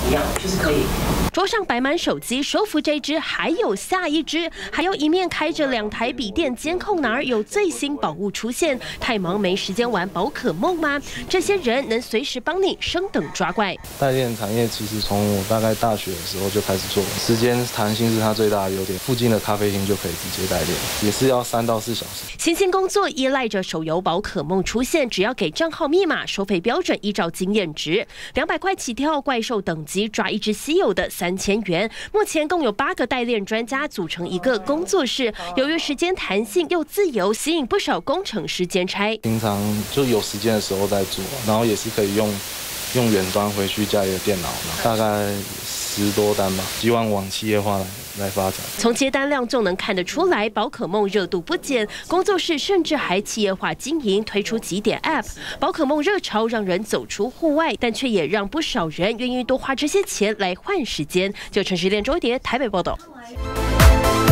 一样，就是可以。 桌上摆满手机，手扶这只，还有下一只，还有一面开着2台笔电监控哪儿有最新宝物出现。太忙没时间玩宝可梦吗？这些人能随时帮你升等抓怪。 代练产业其实从我大概大学的时候就开始做，时间弹性是它最大的优点。附近的咖啡厅就可以直接代练，也是要3到4小时。 新兴工作依赖着手游宝可梦出现，只要给账号密码，收费标准依照经验值，200块起跳，怪兽等级抓一只稀有的3000元。目前共有8个代练专家组成一个工作室，由于时间弹性又自由，吸引不少工程师兼差。 平常就有时间的时候在做，然后也是可以用远端回去家里的电脑，大概10多单吧，希望往企业化来发展。 从接单量就能看得出来，宝可梦热度不减。工作室甚至还企业化经营，推出几点 App。宝可梦热潮让人走出户外，但却也让不少人愿意多花这些钱来换时间。就城市链周一蝶台北报道。